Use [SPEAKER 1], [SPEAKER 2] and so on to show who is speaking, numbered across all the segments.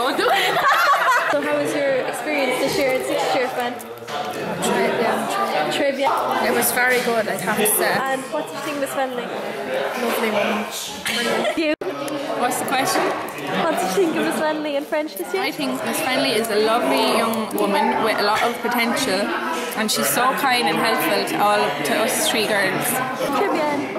[SPEAKER 1] phone.
[SPEAKER 2] So how was your experience this year in 6th year, Fan? Trivia.
[SPEAKER 1] It was very good, I have to say.
[SPEAKER 2] And what did you think of Miss Friendly?
[SPEAKER 1] Lovely woman.
[SPEAKER 2] You?
[SPEAKER 1] What's the question?
[SPEAKER 2] What did you think of Miss Friendly in French this year?
[SPEAKER 1] I think Miss Friendly is a lovely young woman with a lot of potential, and she's so kind and helpful to us 3 girls.
[SPEAKER 2] Trivia.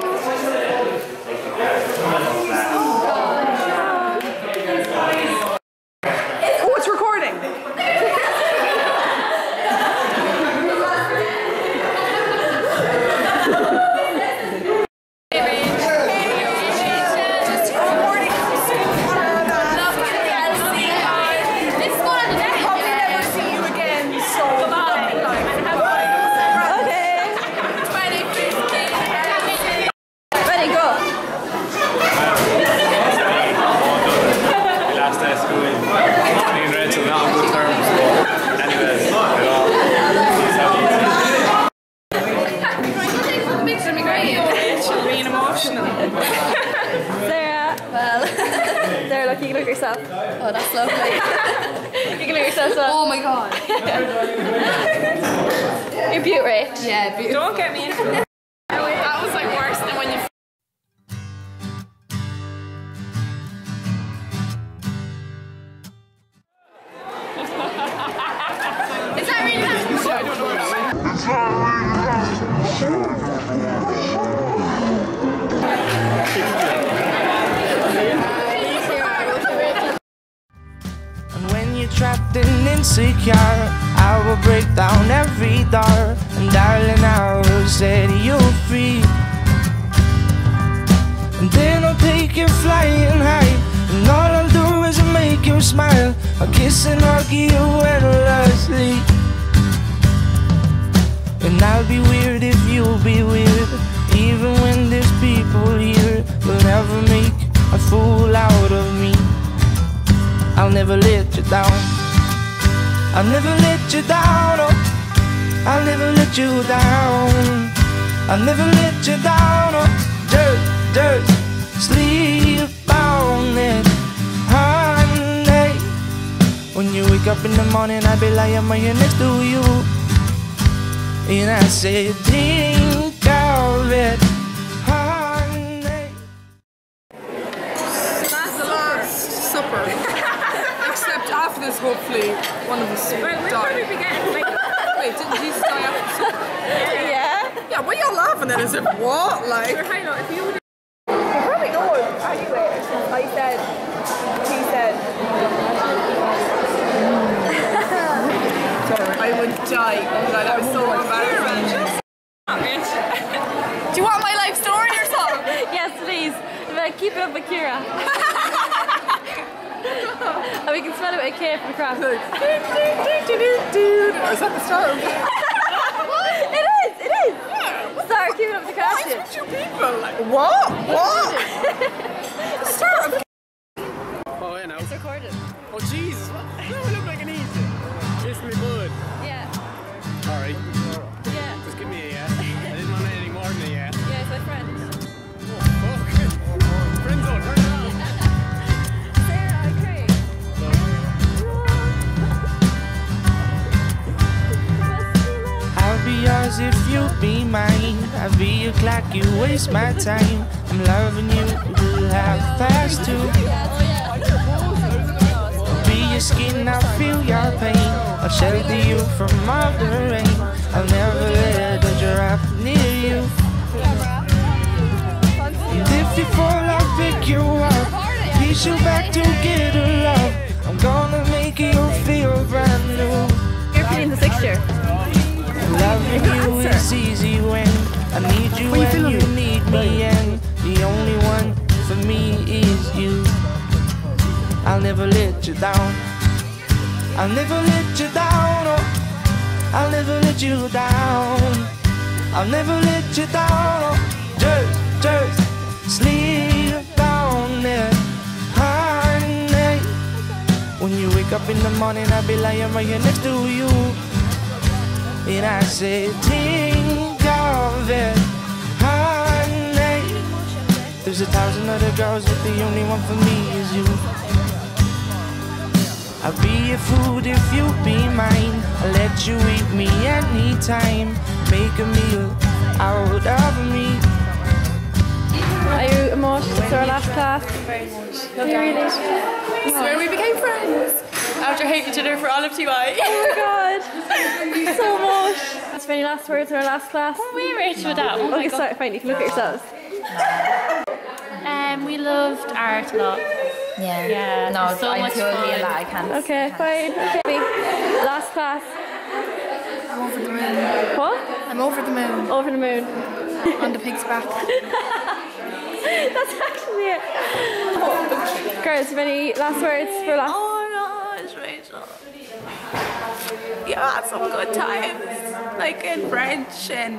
[SPEAKER 3] Oh, it's recording!
[SPEAKER 2] You can look at yourself.
[SPEAKER 1] Oh, that's lovely.
[SPEAKER 2] You can look at yourself as well.
[SPEAKER 1] Oh my god.
[SPEAKER 2] You're beautiful, right?
[SPEAKER 1] Yeah, beautiful. Don't get me in. That was like worse than when you... Is that really bad? I don't know.
[SPEAKER 4] Trapped and insecure, I will break down every door, and darling, I will set you free. And then I'll take you flying high, and all I'll do is make you smile. I'll kiss and hug you endlessly, and I'll be weird if you'll be weird. Even when there's people here, you'll never make a fool out of me. I'll never let you down. I'll never let you down. Oh, I'll never let you down. I'll never let you down. Oh, just sleep on it, honey. When you wake up in the morning, I'll be lying right here next to you, and I say, think of it, honey.
[SPEAKER 3] That's the last supper. Except after this, hopefully, one of us
[SPEAKER 1] Well, we'll
[SPEAKER 3] die.
[SPEAKER 1] probably be getting...
[SPEAKER 3] Wait, didn't Jesus die after the supper?
[SPEAKER 2] Yeah.
[SPEAKER 3] Yeah, what are you laughing at? As if what? Like...
[SPEAKER 1] Sure, I know, if you would...
[SPEAKER 2] Probably no one anyway. He said.
[SPEAKER 3] I would die. That was so embarrassing. Do you want my life story or something?
[SPEAKER 2] Yes, please. Keep it up with Kira. And we can spell it with a K from across.
[SPEAKER 3] Is that the start of it?
[SPEAKER 2] It is!
[SPEAKER 3] Yeah.
[SPEAKER 2] Start keeping up with the
[SPEAKER 3] What
[SPEAKER 2] costume.
[SPEAKER 3] is with you people? Like, what? Start of...
[SPEAKER 5] Oh, yeah, now.
[SPEAKER 2] It's recorded.
[SPEAKER 5] Oh, Jesus. No, I look like an easy. Kiss me, bud.
[SPEAKER 2] Yeah.
[SPEAKER 5] Alright.
[SPEAKER 2] Yeah.
[SPEAKER 5] Just give me a yes. I didn't want anything more than a yes.
[SPEAKER 2] Yeah, it's my friend.
[SPEAKER 5] Oh, fuck. Friend zone, turn it on.
[SPEAKER 2] Sarah and Craig.
[SPEAKER 4] I'll be yours if you be mine. I'll be your clock, you waste my time. I'm loving you, we'll have past two. Be your skin, I'll feel your pain. I'll shelter you from all the rain. I'll never let a giraffe near you. And if you fall, I'll pick you up, piece you back together, love. I'm gonna make you feel brand new.
[SPEAKER 2] You're feeling the 6th year.
[SPEAKER 4] Loving you is easy when I need you and you need me, and the only one for me is you. I'll never let you down. I'll never let you down. Oh, I'll never let you down. I'll never let you down. Oh, just sleep on it, honey. When you wake up in the morning, I'll be lying right here next to you, and I say, think of it, honey. There's 1,000 other girls, but the only one for me is you. I'll be your food if you be mine. I'll let you eat me anytime. Make a meal out of me.
[SPEAKER 2] Are you emotional? It's our last class.
[SPEAKER 3] Very much.
[SPEAKER 2] Really?
[SPEAKER 3] This is where we became friends. After hating each other for all of TY.
[SPEAKER 2] Oh my god. So much. Is there any last words in our last class?
[SPEAKER 6] We rate with that. Oh
[SPEAKER 2] Okay, sorry, fine, you can look at yourselves.
[SPEAKER 6] We loved art a lot. Yeah.
[SPEAKER 3] No,
[SPEAKER 6] so
[SPEAKER 3] I
[SPEAKER 6] much
[SPEAKER 3] told me a
[SPEAKER 6] fun.
[SPEAKER 3] lot. I can't.
[SPEAKER 2] Okay, fine. Okay. Last class.
[SPEAKER 3] I'm over the moon.
[SPEAKER 2] What?
[SPEAKER 3] I'm over the moon.
[SPEAKER 2] Over the moon.
[SPEAKER 3] On the pig's back.
[SPEAKER 2] That's actually it. Girls, have any last words for last?
[SPEAKER 3] Oh my gosh, Rachel. You had some good times. Like in French and...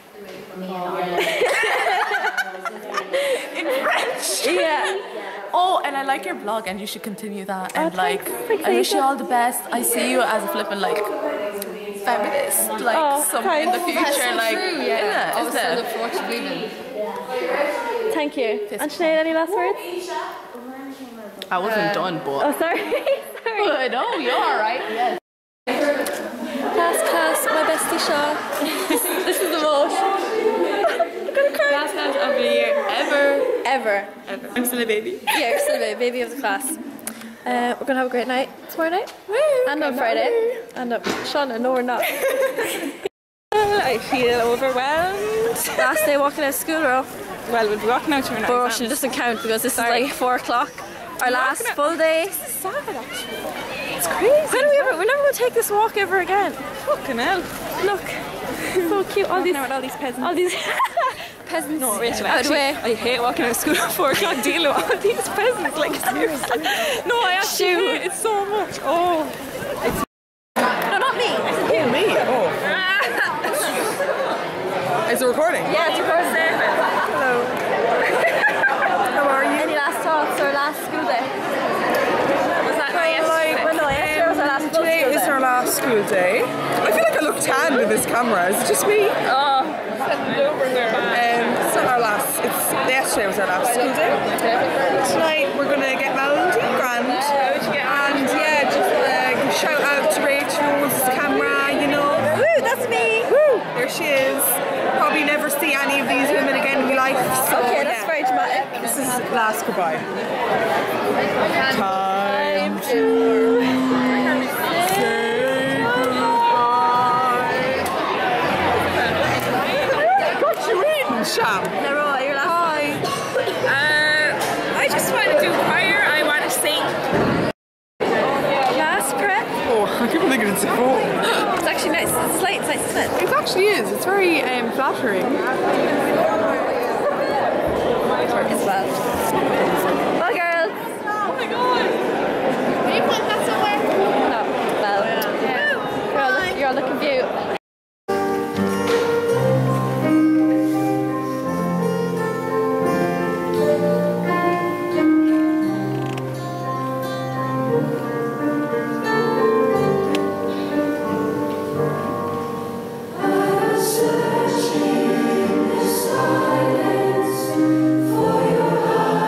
[SPEAKER 3] in French.
[SPEAKER 2] Yeah.
[SPEAKER 3] Oh, and I like your blog and you should continue that. And like,
[SPEAKER 2] thanks,
[SPEAKER 3] I wish you
[SPEAKER 2] Lisa.
[SPEAKER 3] all the best. I see you as a flippin' like feminist, like some in the future, like
[SPEAKER 1] I was so look forward to reading.
[SPEAKER 2] Thank you. And Sinead, any last words?
[SPEAKER 3] I wasn't done, but
[SPEAKER 2] Oh, sorry. Sorry.
[SPEAKER 3] no, you're all right. Yes.
[SPEAKER 2] Last class, my bestie Shaw. This is the most. I'm gonna cry.
[SPEAKER 3] Last class of the year ever.
[SPEAKER 2] Ever.
[SPEAKER 3] I'm still a baby.
[SPEAKER 2] Yeah, you're still the baby of the class. We're gonna have a great night tomorrow night. And on Friday. And Shauna, no we're not.
[SPEAKER 1] I feel overwhelmed.
[SPEAKER 2] Last day walking out of school, we're off.
[SPEAKER 1] Well, we'll be walking out to our
[SPEAKER 2] But Russian doesn't count because this is like 4 o'clock. Our last full day.
[SPEAKER 1] Sad actually.
[SPEAKER 2] It's crazy. We're never gonna take this walk ever again.
[SPEAKER 1] Fucking hell.
[SPEAKER 2] Look. So cute. All these
[SPEAKER 1] peasants.
[SPEAKER 2] all these peasants.
[SPEAKER 1] No, Rachel,
[SPEAKER 2] Out of the way.
[SPEAKER 1] I hate walking out of school at 4 o'clock dealing with all these peasants, like seriously. No, I actually hate it so much. Oh.
[SPEAKER 2] No, not me. I said you.
[SPEAKER 5] Me? Oh. Is it recording?
[SPEAKER 2] Yeah, it's recording. Hello. How are you? Any last thoughts or last school day?
[SPEAKER 1] Was that not yesterday?
[SPEAKER 2] Well, no, yesterday was our last full
[SPEAKER 5] Today
[SPEAKER 2] school
[SPEAKER 5] is
[SPEAKER 2] day.
[SPEAKER 5] our last school day. I feel like I look tan with this camera. Is it just me?
[SPEAKER 1] Oh.
[SPEAKER 5] It's not our last. Yesterday was our last school day. Tonight we're gonna get melody grand. And yeah, just give a shout out to Rachel who owns this camera. You know.
[SPEAKER 2] Woo, that's me.
[SPEAKER 5] Woo! There she is. Probably never see any of these women again in my life. So,
[SPEAKER 2] Okay, that's
[SPEAKER 5] yeah.
[SPEAKER 2] very dramatic.
[SPEAKER 5] This is last goodbye. Time to say goodbye. Got you in, Sham.
[SPEAKER 2] Nero, you're last.
[SPEAKER 1] I just want to do choir. I want to sing.
[SPEAKER 2] Last prep.
[SPEAKER 5] Oh, I keep thinking it's a phone.
[SPEAKER 2] It's actually nice. It's late. It's nice, isn't it?
[SPEAKER 5] It actually is. It's very flattering.
[SPEAKER 2] As well. Well, girls.
[SPEAKER 3] Oh my god. Can you put that somewhere?
[SPEAKER 2] No. Well, you're all looking cute.
[SPEAKER 7] Searching the silence for your eyes.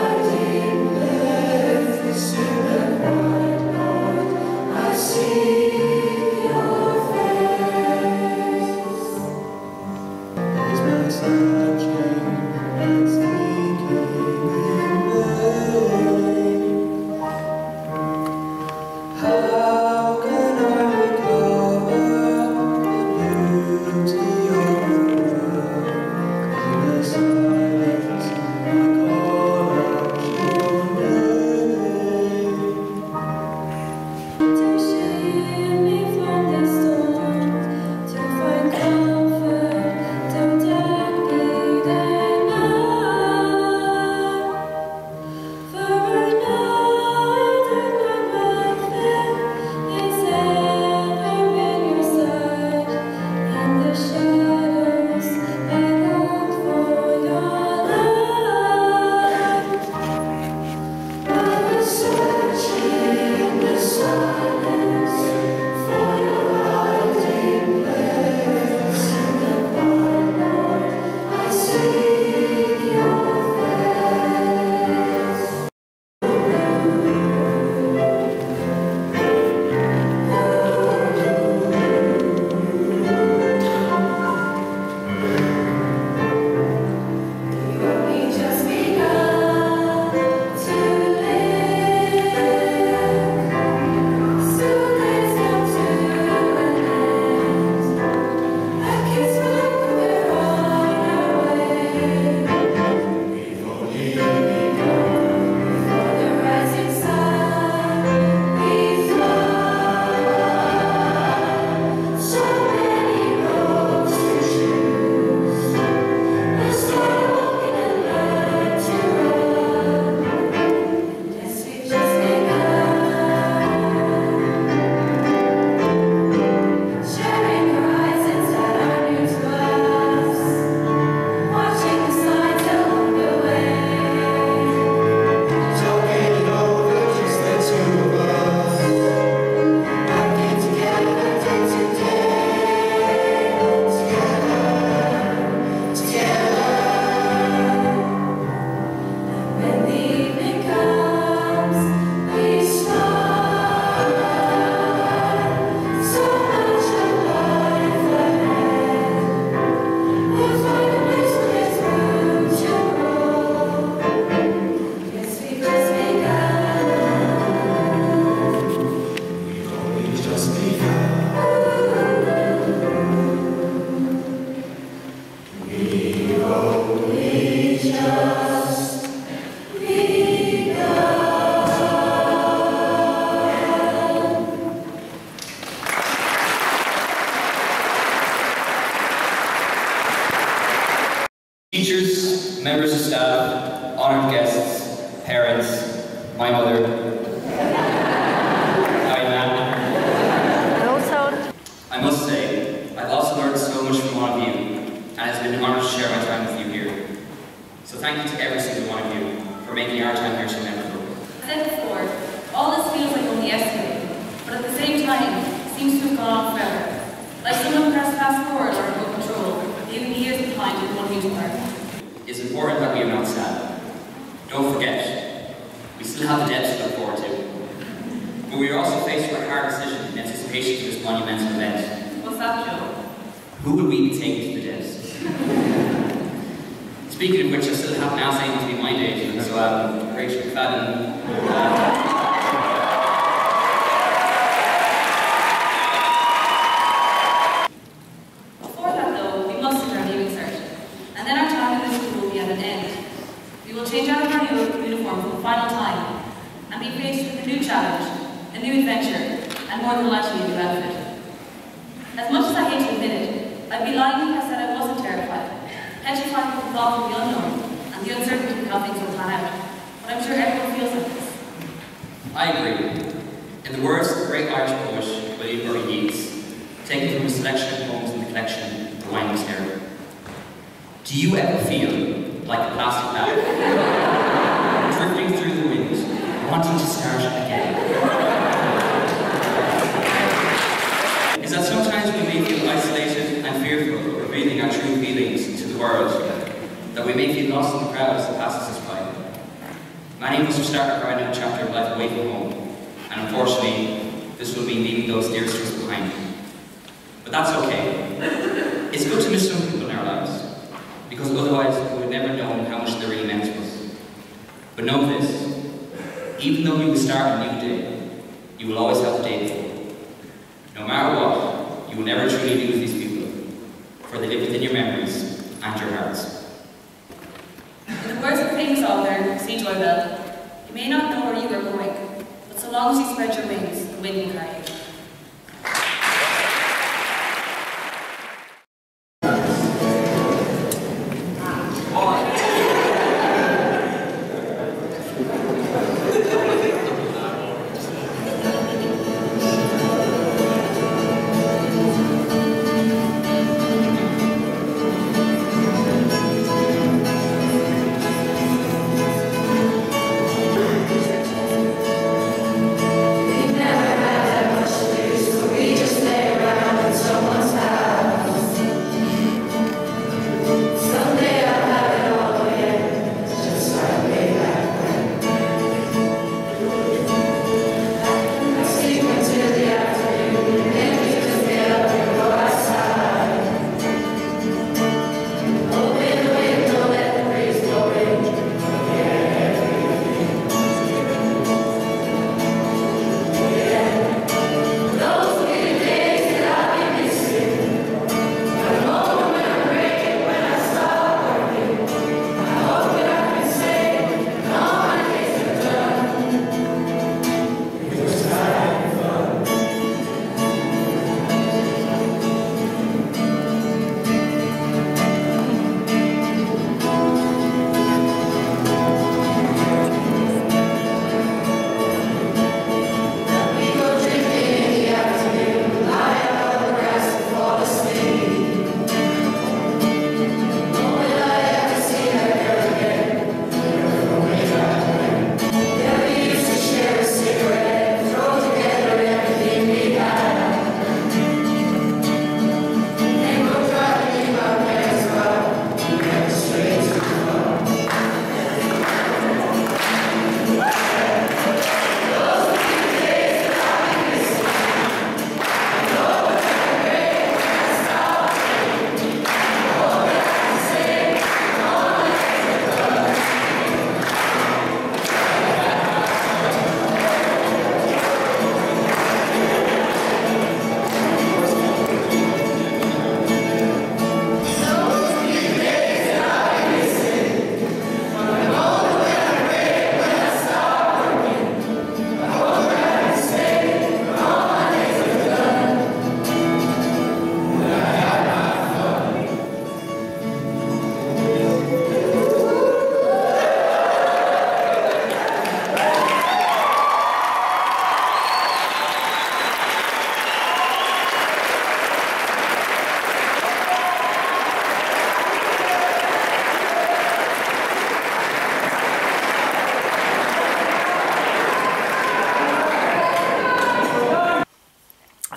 [SPEAKER 7] members of staff, honoured guests, parents, my mother, hi Matt.
[SPEAKER 2] No sound.
[SPEAKER 7] I must say, I've also learned so much from one of you, and it's been an honour to share my time with you here. So thank you to every single one of you for making our time here so memorable.
[SPEAKER 8] As I said before, all this feels like only yesterday, but at the same time, it seems to have gone on forever. Like someone pressed fast forward or remote control, leaving years behind in one amusement park.
[SPEAKER 7] It's important that we are not sad. Don't forget, we still have the dead to look forward to. But we are also faced with a hard decision in anticipation of this monumental event.
[SPEAKER 8] What's that, Joe?
[SPEAKER 7] Who will we be taking to the dead? Speaking of which, I still have now saying to be my age, so Rachel McFadden.
[SPEAKER 8] Before that, though, we must start our leaving cert, and then our time in this school will be at an end. We will change out of our uniform for the final time, and be faced with a new challenge, a new adventure, and more than likely a new outfit. As much as I hate to admit it, I'd be lying if I said I wasn't terrified. Petrified with the thought of the unknown and the uncertainty of how things will plan out. But I'm sure everyone feels like this.
[SPEAKER 7] I agree. In the words of the great Irish poet William Murray Yeats, taken from a selection of poems in the collection The Winding Stairway. Do you ever feel like a plastic bag, drifting through the wind, wanting to start again? Is that sometimes we may feel isolated and fearful of revealing our true feelings to the world, that we may feel lost in the crowds that passes us by. Many of us have started a brand new chapter of life away from home, and unfortunately, this will mean leaving those dearest to us behind. But that's okay. It's good to miss some people in our lives, because otherwise we would never know how much they really meant to us. But know this, even though you will start a new day, you will always have the day before. No matter what, you will never truly lose these people, for they live within your memories and your hearts.
[SPEAKER 8] In the words of the famous author, C. Joy Bell, you may not know where you are going, but so long as you spread your wings, the wind will carry you.
[SPEAKER 9] Never had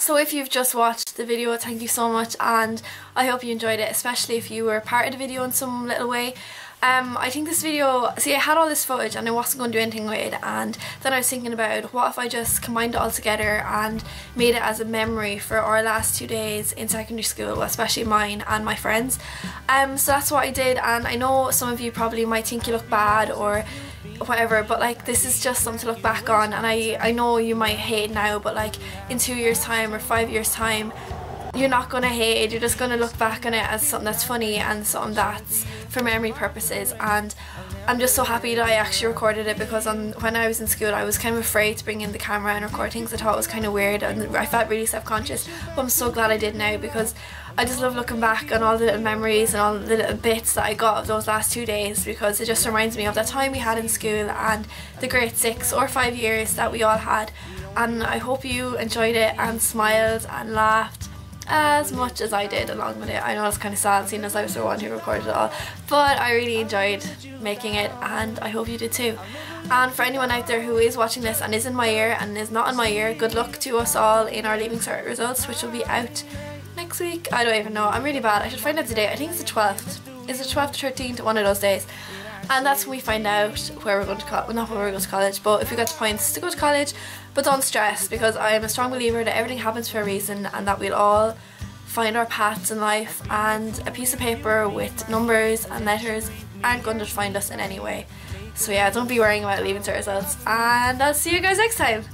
[SPEAKER 2] So if you've just watched the video, thank you so much, and I hope you enjoyed it, especially if you were part of the video in some little way. I think this video, see, I had all this footage and I wasn't going to do anything with it, and then I was thinking about what if I just combined it all together and made it as a memory for our last 2 days in secondary school, especially mine and my friends. So that's what I did, and I know some of you probably might think you look bad or whatever, but like this is just something to look back on, and I know you might hate now, but like in 2 years time or 5 years time, you're not going to hate it, you're just going to look back on it as something that's funny and something that's for memory purposes. And I'm just so happy that I actually recorded it, because when I was in school I was kind of afraid to bring in the camera and record things. I thought it was kind of weird and I felt really self-conscious, but I'm so glad I did now, because I just love looking back on all the little memories and all the little bits that I got of those last 2 days, because it just reminds me of that time we had in school and the great 6 or 5 years that we all had. And I hope you enjoyed it and smiled and laughed as much as I did along with it. I know it's kind of sad seeing as I was the one who recorded it all, but I really enjoyed making it, and I hope you did too. And for anyone out there who is watching this and is in my year and is not in my year, good luck to us all in our Leaving Cert results, which will be out next week. I don't even know, I'm really bad, I should find out today. I think it's the 12th. Is it 12th or 13th? One of those days. And that's when we find out where we're going to college, well, not where we're going to college, but if we get the points to go to college. But don't stress, because I am a strong believer that everything happens for a reason, and that we'll all find our paths in life, and a piece of paper with numbers and letters aren't going to find us in any way. So yeah, don't be worrying about Leaving Cert results, and I'll see you guys next time.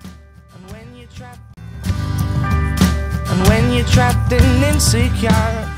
[SPEAKER 4] And when you're trapped and insecure,